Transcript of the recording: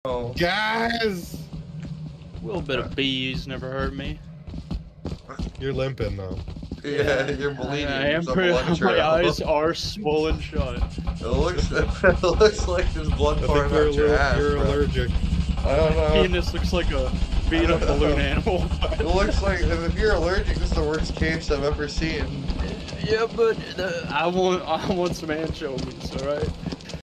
Oh. Guys! A little bit of bees never hurt me. You're limping though. Yeah, you're bleeding. I am There's a pretty. blood My trail. eyes are swollen shut. It looks like there's blood I pouring think you're, out your ass, you're bro. allergic. I don't know. Penis looks like a beat up balloon animal. It looks like if you're allergic, this is the worst case I've ever seen. Yeah, but I want some anchovies, alright?